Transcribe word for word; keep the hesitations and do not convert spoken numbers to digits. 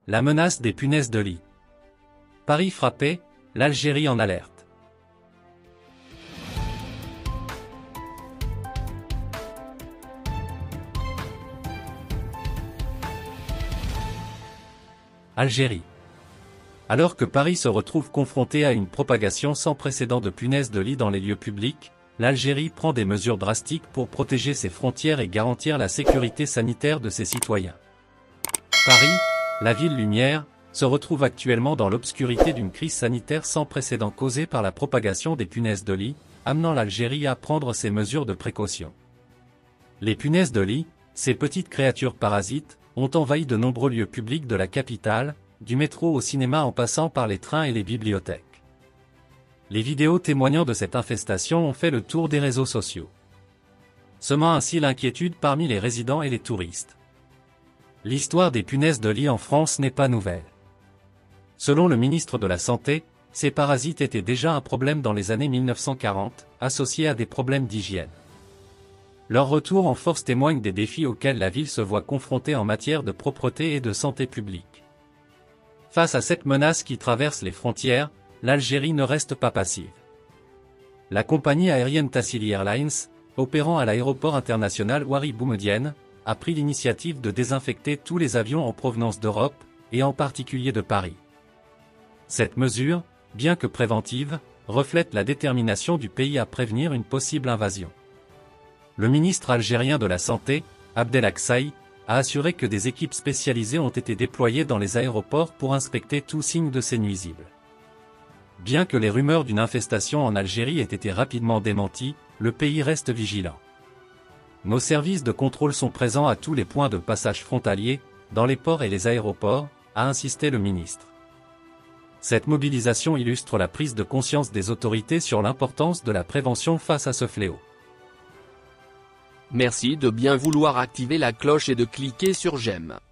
La menace des punaises de lit. Paris frappé, l'Algérie en alerte. Algérie. Alors que Paris se retrouve confronté à une propagation sans précédent de punaises de lit dans les lieux publics, l'Algérie prend des mesures drastiques pour protéger ses frontières et garantir la sécurité sanitaire de ses citoyens. Paris, la ville lumière, se retrouve actuellement dans l'obscurité d'une crise sanitaire sans précédent causée par la propagation des punaises de lit, amenant l'Algérie à prendre ses mesures de précaution. Les punaises de lit, ces petites créatures parasites, ont envahi de nombreux lieux publics de la capitale, du métro au cinéma en passant par les trains et les bibliothèques. Les vidéos témoignant de cette infestation ont fait le tour des réseaux sociaux, semant ainsi l'inquiétude parmi les résidents et les touristes. L'histoire des punaises de lit en France n'est pas nouvelle. Selon le ministre de la Santé, ces parasites étaient déjà un problème dans les années mille neuf cent quarante, associés à des problèmes d'hygiène. Leur retour en force témoigne des défis auxquels la ville se voit confrontée en matière de propreté et de santé publique. Face à cette menace qui traverse les frontières, l'Algérie ne reste pas passive. La compagnie aérienne Tassili Airlines, opérant à l'aéroport international Ouari Boumedienne, a pris l'initiative de désinfecter tous les avions en provenance d'Europe, et en particulier de Paris. Cette mesure, bien que préventive, reflète la détermination du pays à prévenir une possible invasion. Le ministre algérien de la Santé, Abdel Aksai, a assuré que des équipes spécialisées ont été déployées dans les aéroports pour inspecter tout signe de ces nuisibles. Bien que les rumeurs d'une infestation en Algérie aient été rapidement démenties, le pays reste vigilant. Nos services de contrôle sont présents à tous les points de passage frontaliers, dans les ports et les aéroports, a insisté le ministre. Cette mobilisation illustre la prise de conscience des autorités sur l'importance de la prévention face à ce fléau. Merci de bien vouloir activer la cloche et de cliquer sur j'aime.